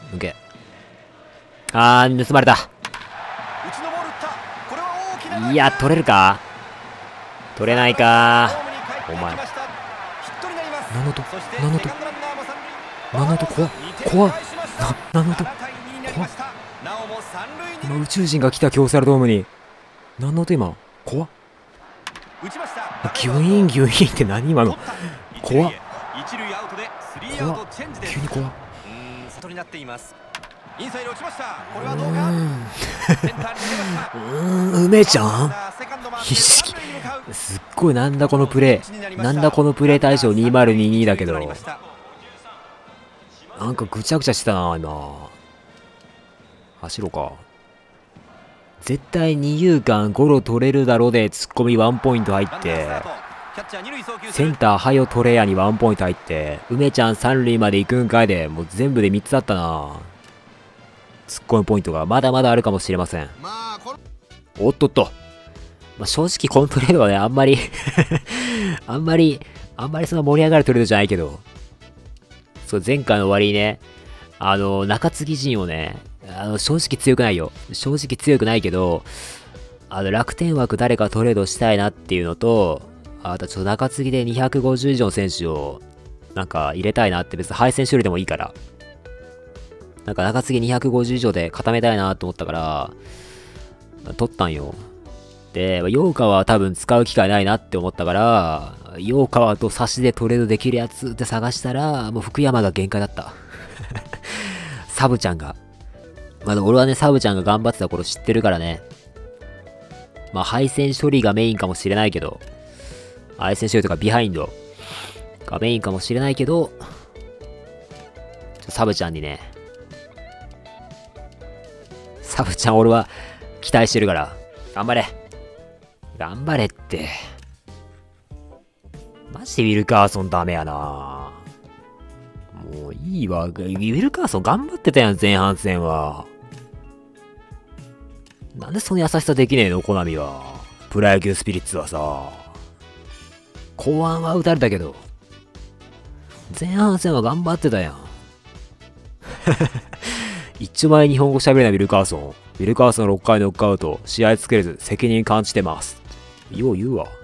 抜け。あー、盗まれた。いや、取れるか？取れないか。お前。何音怖っ。何音怖っ。今宇宙人が来た京セラドームに。何の音今怖っ。ギュイーンギュイーンって何今の怖っ。急に怖っ。梅ちゃん必死。すっごいなんだこのプレイ。なんだこのプレイ大賞2022だけど。なんかぐちゃぐちゃしてたな、今。走ろうか。絶対二遊間ゴロ取れるだろでツッコミワンポイント入って、センターハヨトレアにワンポイント入って、梅ちゃん三塁まで行くんかいで、もう全部で3つあったな。ツッコミポイントがまだまだあるかもしれません。おっとっと。まあ、正直このトレードはね、あんまりあんまりその盛り上がるトレードじゃないけど、そう、前回の終わりにね、中継ぎ陣をね、正直強くないよ。正直強くないけど、楽天枠誰かトレードしたいなっていうのと、あとちょっと中継ぎで250以上の選手を、なんか入れたいなって、別に敗戦処理でもいいから。なんか中継ぎ250以上で固めたいなと思ったから、取ったんよ。で、陽川は多分使う機会ないなって思ったから、陽川と差しでトレードできるやつって探したら、もう福山が限界だった。サブちゃんが。まあ、俺はね、サブちゃんが頑張ってた頃知ってるからね。まあ、敗戦処理がメインかもしれないけど、敗戦処理とかビハインドがメインかもしれないけど、サブちゃんにね、サブちゃん俺は期待してるから、頑張れ。頑張れって。マジでウィルカーソンダメやな。もういいわ。ウィルカーソン頑張ってたやん、前半戦は。なんでその優しさできねえの、コナミは。プロ野球スピリッツはさ。後半は打たれたけど、前半戦は頑張ってたやん。一丁前に日本語喋れないウィルカーソン。ウィルカーソン6回ノックアウト。試合作れず責任感じてます。よう言うわ。